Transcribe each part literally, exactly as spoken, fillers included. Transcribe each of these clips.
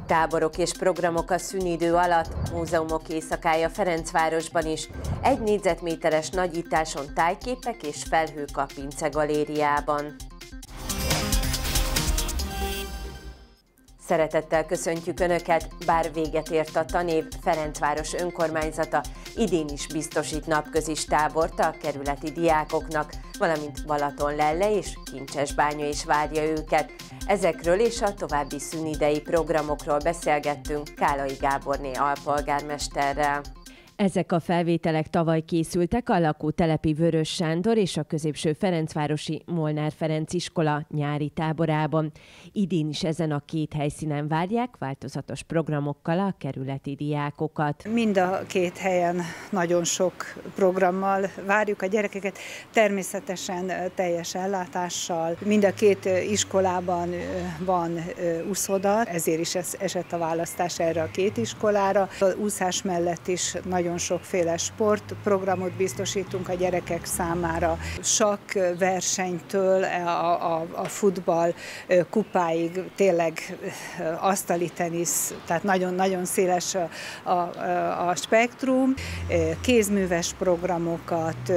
Táborok és programok a szünidő alatt, múzeumok éjszakája Ferencvárosban is, egy négyzetméteres nagyításon tájképek és felhők a Pince galériában. Szeretettel köszöntjük Önöket, bár véget ért a tanév, Ferencváros önkormányzata idén is biztosít napközis tábort a kerületi diákoknak, valamint Balatonlelle és Kincsesbánya is várja őket. Ezekről és a további szünidei programokról beszélgettünk Kálai Gáborné alpolgármesterrel. Ezek a felvételek tavaly készültek a lakótelepi Vörös Sándor és a középső ferencvárosi Molnár Ferenc iskola nyári táborában. Idén is ezen a két helyszínen várják változatos programokkal a kerületi diákokat. Mind a két helyen nagyon sok programmal várjuk a gyerekeket, természetesen teljes ellátással. Mind a két iskolában van úszoda, ezért is esett a választás erre a két iskolára. A úszás mellett is nagyon Nagyon sokféle sportprogramot biztosítunk a gyerekek számára. Sakk versenytől a, a, a futball kupáig, tényleg asztali tenisz, tehát nagyon-nagyon széles a, a, a spektrum. Kézműves programokat,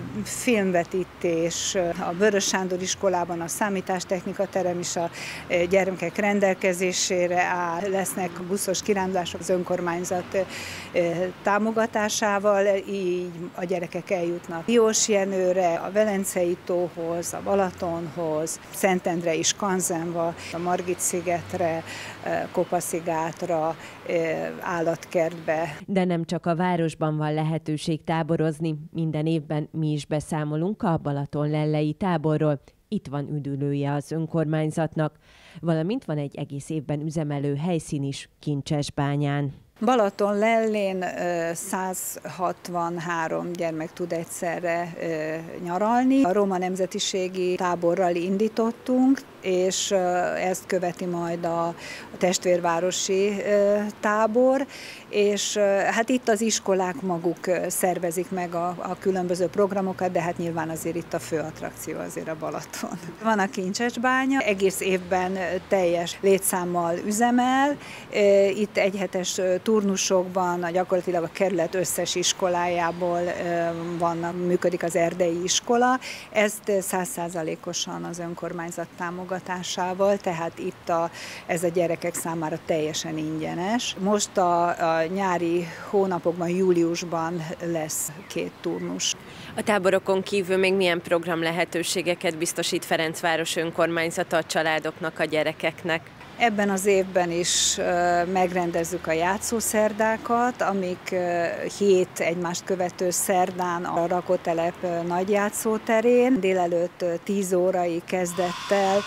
filmvetítés, a Vörös Sándor iskolában a számítástechnika terem is a gyermekek rendelkezésére áll. Lesznek buszos kirándulások az önkormányzat támogatásával, így a gyerekek eljutnak Diósjenőre, a Velencei tóhoz, a Balatonhoz, Szentendrei Skanzenba, a Margit-szigetre, Kopaszigátra, állatkertbe. De nem csak a városban van lehetőség táborozni, minden évben mi is beszámolunk a Balatonlellei táborról. Itt van üdülője az önkormányzatnak, valamint van egy egész évben üzemelő helyszín is Kincsesbányán. Balatonlellén száz hatvanhárom gyermek tud egyszerre nyaralni. A roma nemzetiségi táborral indítottunk, és ezt követi majd a testvérvárosi tábor, és hát itt az iskolák maguk szervezik meg a, a különböző programokat, de hát nyilván azért itt a fő attrakció azért a Balaton. Van a Kincsesbánya, egész évben teljes létszámmal üzemel, itt egyhetes turnusokban gyakorlatilag a kerület összes iskolájából vannak, működik az erdei iskola, ezt száz százalékosan az önkormányzat támogatásával, tehát itt a, ez a gyerekek számára teljesen ingyenes. Most a, a nyári hónapokban, júliusban lesz két turnus. A táborokon kívül még milyen program lehetőségeket biztosít Ferencváros önkormányzata a családoknak, a gyerekeknek? Ebben az évben is megrendezzük a játszószerdákat, amik hét egymást követő szerdán a Rakótelep nagy játszóterén délelőtt tíz órai kezdettel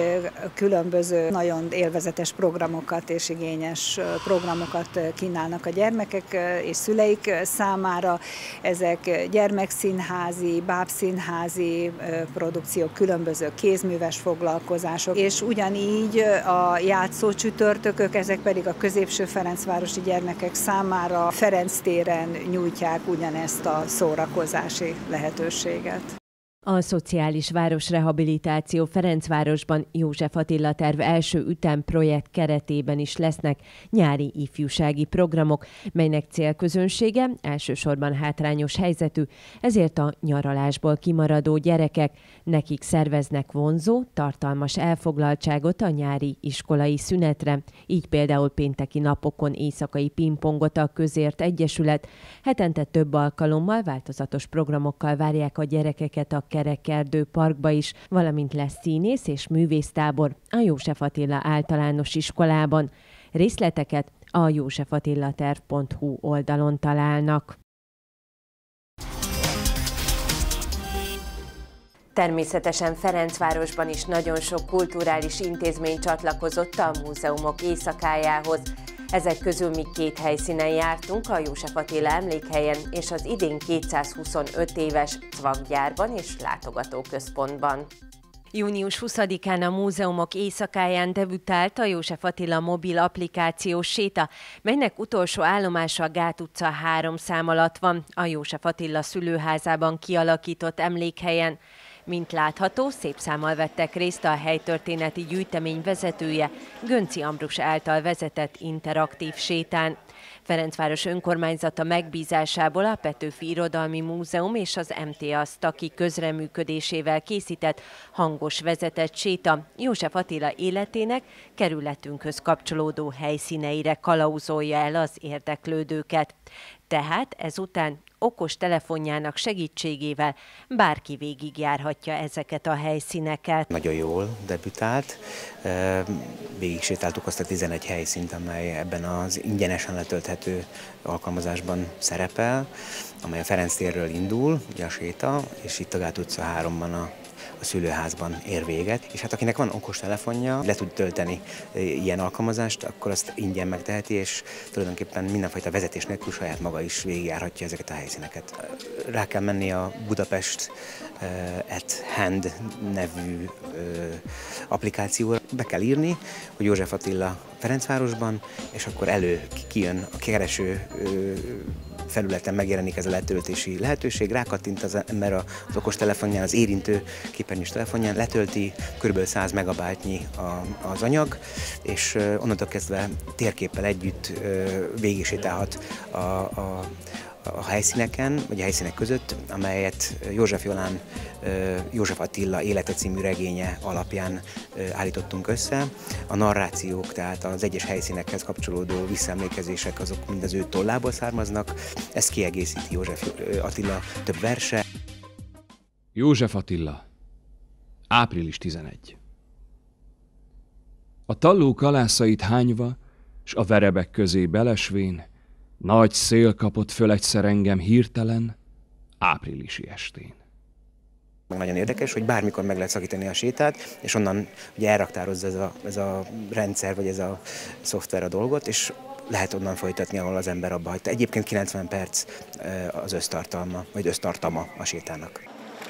különböző nagyon élvezetes programokat és igényes programokat kínálnak a gyermekek és szüleik számára. Ezek gyermekszínházi, bábszínházi produkciók, különböző kézműves foglalkozások, és ugyanígy a játszó csütörtökök, ezek pedig a középső ferencvárosi gyermekek számára Ferenc téren nyújtják ugyanezt a szórakozási lehetőséget. A Szociális Városrehabilitáció Ferencvárosban József Attila terv első ütemprojekt keretében is lesznek nyári ifjúsági programok, melynek célközönsége elsősorban hátrányos helyzetű, ezért a nyaralásból kimaradó gyerekek, nekik szerveznek vonzó, tartalmas elfoglaltságot a nyári iskolai szünetre, így például pénteki napokon éjszakai pingpongot a Közért Egyesület, hetente több alkalommal változatos programokkal várják a gyerekeket a Kerekerdő Parkba is, valamint lesz színész és művésztábor a József Attila általános iskolában. Részleteket a józsefatillaterv pont hu oldalon találnak. Természetesen Ferencvárosban is nagyon sok kulturális intézmény csatlakozott a múzeumok éjszakájához. Ezek közül mi két helyszínen jártunk, a József Attila emlékhelyen és az idén kétszázhuszonöt éves cvakgyárban és látogatóközpontban. Június huszadikán a múzeumok éjszakáján debütált a József Attila mobil applikációs séta, melynek utolsó állomása a Gát utca három szám alatt van, a József Attila szülőházában kialakított emlékhelyen. Mint látható, szép számmal vettek részt a helytörténeti gyűjtemény vezetője, Gönczy Ambrus által vezetett interaktív sétán. Ferencváros önkormányzata megbízásából a Petőfi Irodalmi Múzeum és az em té á Staki közreműködésével készített hangos vezetett séta József Attila életének kerületünkhöz kapcsolódó helyszíneire kalauzolja el az érdeklődőket. Tehát ezután okos telefonjának segítségével bárki végigjárhatja ezeket a helyszíneket. Nagyon jól debütált, végig sétáltuk azt a tizenegy helyszínt, amely ebben az ingyenesen letölthető alkalmazásban szerepel, amely a Ferenc térről indul, ugye a séta, és itt a Gát utca háromban a a szülőházban ér véget, és hát akinek van okos telefonja, le tud tölteni ilyen alkalmazást, akkor azt ingyen megteheti, és tulajdonképpen mindenfajta vezetés nélkül saját maga is végigjárhatja ezeket a helyszíneket. Rá kell menni a Budapest uh, at Hand nevű uh, applikációra, be kell írni, hogy József Attila Ferencvárosban, és akkor elő kijön a kereső uh, felületen megjelenik ez a letöltési lehetőség, rákattint az ember az okostelefonján, az érintő képernyős telefonján, letölti kb. száz megabájtnyi az anyag, és onnantól kezdve térképpel együtt végigsétálhat a, a, a helyszíneken, vagy a helyszínek között, amelyet József Jolán József Attila élete című regénye alapján állítottunk össze. A narrációk, tehát az egyes helyszínekhez kapcsolódó visszaemlékezések, azok mind az ő tollából származnak. Ezt kiegészíti József Attila több verse. József Attila, április tizenegy. A talló kalászait hányva, s a verebek közé belesvén, nagy szél kapott föl egyszer engem hirtelen, áprilisi estén. Nagyon érdekes, hogy bármikor meg lehet szakítani a sétát, és onnan ugye elraktározza ez a, ez a rendszer, vagy ez a szoftver a dolgot, és lehet onnan folytatni, ahol az ember abba hagyta. Egyébként kilencven perc az össztartalma, vagy össztartama a sétának.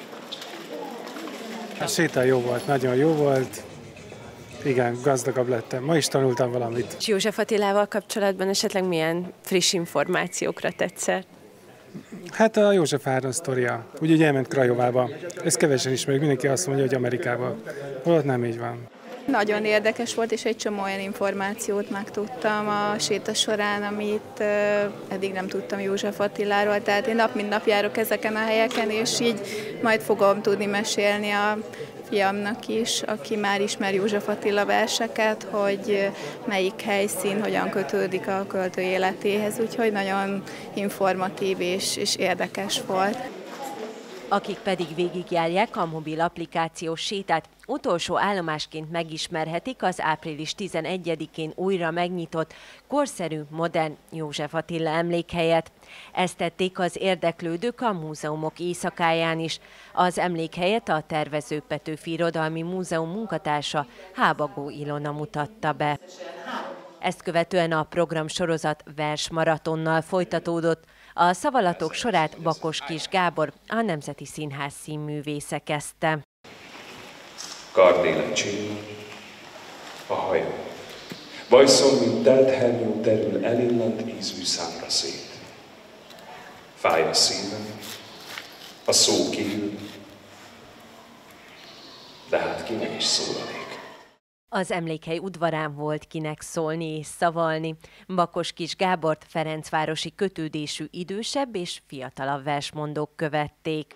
A séta jó volt, nagyon jó volt. Igen, gazdagabb lettem. Ma is tanultam valamit. És József Attilával kapcsolatban esetleg milyen friss információkra tetszett? Hát a József Áron sztoria. Úgy, hogy elment Krajovába. Ezt kevesen ismerik, mindenki azt mondja, hogy Amerikába. Holott nem így van. Nagyon érdekes volt, és egy csomó olyan információt megtudtam a séta során, amit eddig nem tudtam József Attiláról. Tehát én nap mint nap járok ezeken a helyeken, és így majd fogom tudni mesélni a fiamnak is, aki már ismer József Attila verseket, hogy melyik helyszín hogyan kötődik a költő életéhez, úgyhogy nagyon informatív és, és érdekes volt. Akik pedig végigjárják a mobil applikációs sétát, utolsó állomásként megismerhetik az április tizenegyedikén újra megnyitott, korszerű, modern József Attila emlékhelyet. Ezt tették az érdeklődők a múzeumok éjszakáján is. Az emlékhelyet a tervező Petőfi Irodalmi Múzeum munkatársa, Hábagó Ilona mutatta be. Ezt követően a programsorozat versmaratonnal folytatódott. A szavalatok sorát Bakos Kis Gábor, a Nemzeti Színház színművésze kezdte. Kardélet csillag, a hajó. Bajszom, mint telt hernyó terül elillant ízű számra szét. Fáj a szívem, a szó kiül, de hát kinek is szólanék. Az emlékhely udvarán volt kinek szólni és szavalni. Bakos Kis Gábort ferencvárosi kötődésű idősebb és fiatalabb versmondók követték.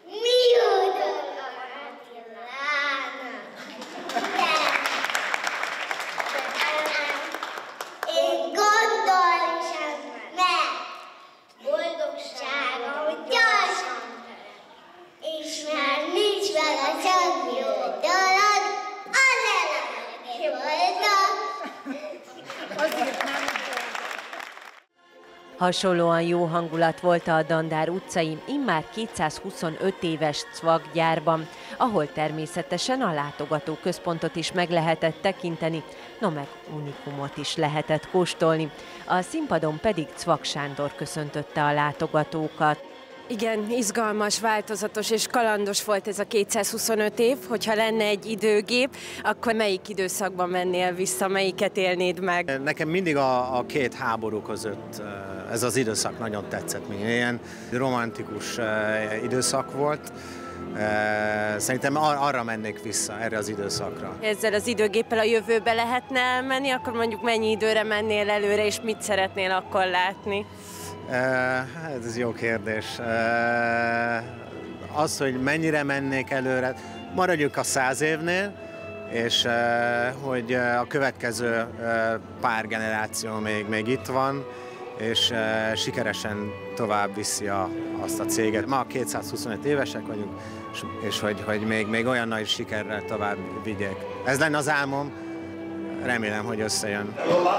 Hasonlóan jó hangulat volt a Dandár utcai, immár kétszázhuszonöt éves Cvak gyárban, ahol természetesen a látogatóközpontot is meg lehetett tekinteni, no meg unikumot is lehetett kóstolni. A színpadon pedig Cvak Sándor köszöntötte a látogatókat. Igen, izgalmas, változatos és kalandos volt ez a kétszázhuszonöt év. Hogyha lenne egy időgép, akkor melyik időszakban mennél vissza, melyiket élnéd meg? Nekem mindig a, a két háború között ez az időszak nagyon tetszett. Még ilyen romantikus időszak volt. Szerintem arra mennék vissza, erre az időszakra. Ezzel az időgéppel a jövőbe lehetne elmenni, akkor mondjuk mennyi időre mennél előre, és mit szeretnél akkor látni? Hát ez jó kérdés. Az, hogy mennyire mennék előre, maradjuk a száz évnél, és hogy a következő pár generáció még, még itt van, és sikeresen tovább viszi a, azt a céget. Ma kétszázhuszonöt évesek vagyunk, és, és hogy, hogy még, még olyan nagy sikerrel tovább vigyék. Ez lenne az álmom, remélem, hogy összejön.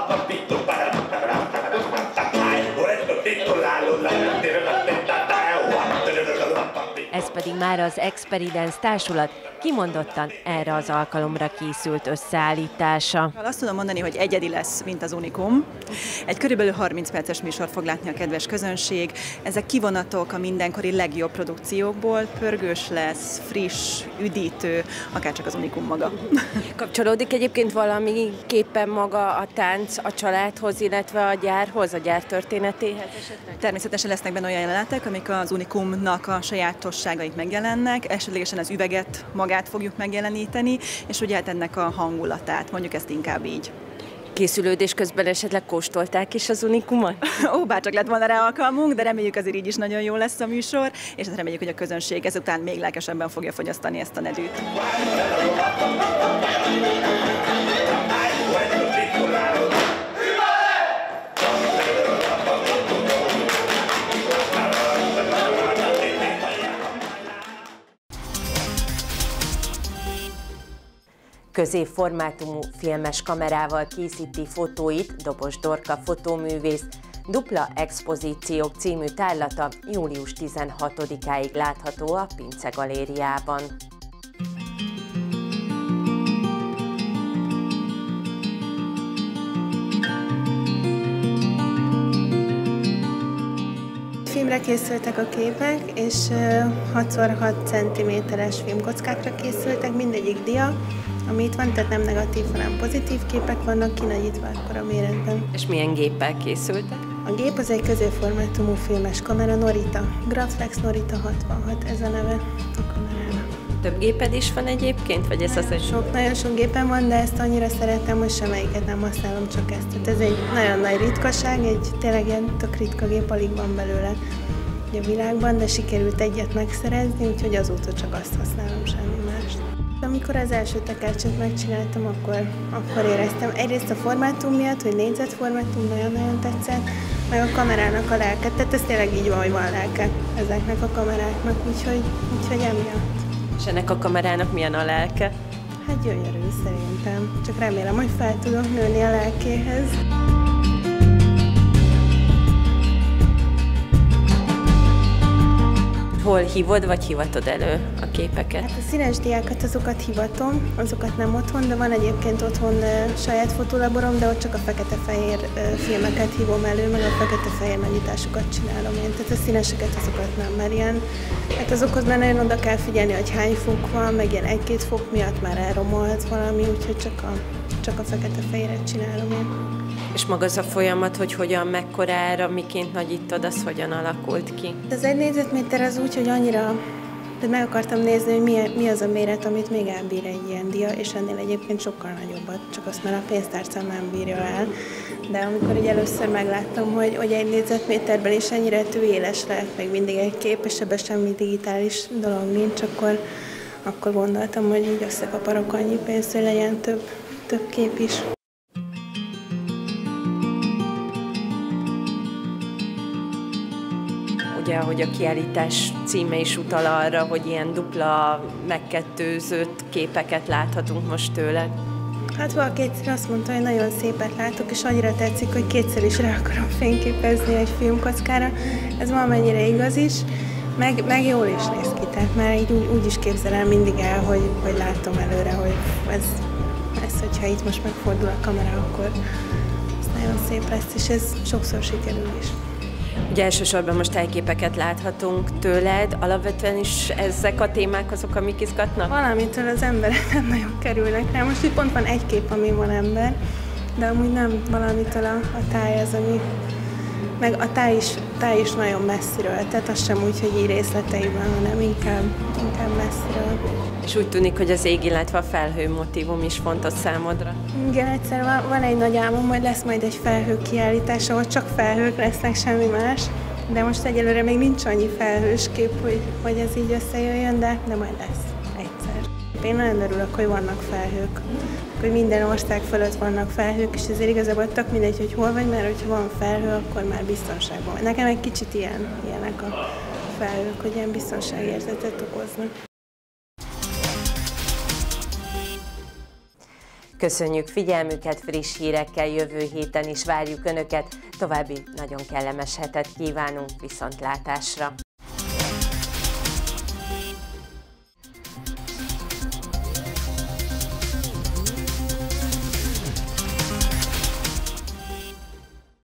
Ez pedig már az Experience társulat kimondottan erre az alkalomra készült összeállítása. Azt tudom mondani, hogy egyedi lesz, mint az Unikum. Egy körülbelül harminc perces műsort fog látni a kedves közönség. Ezek kivonatok a mindenkori legjobb produkciókból. Pörgős lesz, friss, üdítő, akárcsak az Unikum maga. Kapcsolódik egyébként valamiképpen maga a tánc a családhoz, illetve a gyárhoz, a gyár történetéhez esetleg? Természetesen lesznek benne olyan jelenetek, amik az Unikumnak a sajátosságait megjelennek, esetlegesen az üveget magát fogjuk megjeleníteni, és ugye hát ennek a hangulatát, mondjuk ezt inkább így. Készülődés közben esetleg kóstolták is az Unikumot? Ó, bárcsak lett volna rá alkalmunk, de reméljük azért így is nagyon jó lesz a műsor, és hát reméljük, hogy a közönség ezután még lelkesebben fogja fogyasztani ezt a nedűt. Középformátumú filmes kamerával készíti fotóit Dobos Dorka fotóművész, Dupla Expozíciók című tárlata július tizenhatodikáig látható a Pince Galériában. Filmre készültek a képek, és hat szor hat centiméteres filmkockákra készültek, mindegyik dia, ami itt van, tehát nem negatív, hanem pozitív képek vannak kinagyítva akkor a méretben. És milyen géppel készültek? A gép az egy középformátumú filmes kamera, Norita. Graflex Norita hatvanhat, ez a neve a kamerának. Több géped is van egyébként, vagy ez az, hogy... Sok, nagyon sok gépen van, de ezt annyira szeretem, hogy semmelyiket nem használom, csak ezt. Tehát ez egy nagyon nagy ritkaság, egy tényleg ilyen tök ritka gép, alig van belőle a világban, de sikerült egyet megszerezni, úgyhogy azóta csak azt használom, semmi mást. Amikor az első tekercset megcsináltam, akkor, akkor éreztem egyrészt a formátum miatt, hogy négyzetformátum nagyon-nagyon tetszett, meg a kamerának a lelke. Tehát ez tényleg így van, hogy van lelke ezeknek a kameráknak, úgyhogy, úgyhogy emiatt. És ennek a kamerának milyen a lelke? Hát gyönyörű szerintem. Csak remélem, hogy fel tudok nőni a lelkéhez. Hol hívod, vagy hivatod elő a képeket? Hát a színes diákat, azokat hivatom, azokat nem otthon, de van egyébként otthon uh, saját fotolaborom, de ott csak a fekete-fehér uh, filmeket hívom elő, meg a fekete-fehér nagyításokat csinálom én. Tehát a színeseket, azokat nem, mert ilyen, hát azokhoz már nagyon oda kell figyelni, hogy hány fok van, meg ilyen egy-két fok miatt már elromolhat valami, úgyhogy csak a, csak a fekete-fehéret csinálom én. És maga az a folyamat, hogy hogyan, mekkorára, miként nagyítod, az hogyan alakult ki? Ez egy négyzetméter az úgy, hogy annyira, de meg akartam nézni, hogy mi, mi az a méret, amit még elbír egy ilyen dia, és ennél egyébként sokkal nagyobbat, csak azt már a pénztárcám nem bírja el. De amikor így először megláttam, hogy, hogy egy négyzetméterben is ennyire tűéles lehet, meg mindig egy kép, és ebben semmi digitális dolog nincs, akkor, akkor gondoltam, hogy így összekaparok annyi pénzt, hogy legyen több, több kép is. Ugye, ahogy a kiállítás címe is utal arra, hogy ilyen dupla, megkettőzött képeket láthatunk most tőled. Hát valaki egyszer azt mondta, hogy nagyon szépet látok, és annyira tetszik, hogy kétszer is rá akarom fényképezni egy filmkockára. Ez valamennyire igaz is, meg, meg jól is néz ki, tehát már így úgy, úgy is képzelem mindig el, hogy, hogy látom előre, hogy ez, ez, hogyha itt most megfordul a kamera, akkor ez nagyon szép lesz, és ez sokszor sikerül is. Ugye elsősorban most tájképeket láthatunk tőled, alapvetően is ezek a témák azok, amik izgatnak? Valamitől az emberek nem nagyon kerülnek rá. Most itt pont van egy kép, ami van ember, de amúgy nem, valamitől a, a táj az, ami, meg a táj is, táj is nagyon messziről, tehát az sem úgy, hogy így részleteiben, hanem inkább, inkább messziről. És úgy tűnik, hogy az ég, illetve a felhő motívum is fontos számodra. Igen, egyszer van, van egy nagy álmom, hogy lesz majd egy felhő kiállítás, ahol csak felhők lesznek, semmi más. De most egyelőre még nincs annyi felhős kép, hogy, hogy ez így összejöjjön, de, de majd lesz egyszer. Én nagyon örülök, hogy vannak felhők, hogy minden ország fölött vannak felhők, és ezért igazából tök mindegy, hogy hol vagy, mert hogyha van felhő, akkor már biztonságban van. Nekem egy kicsit ilyen, ilyenek a felhők, hogy ilyen biztonságérzetet okoznak. Köszönjük figyelmüket, friss hírekkel jövő héten is várjuk Önöket, további nagyon kellemes hetet kívánunk, viszontlátásra!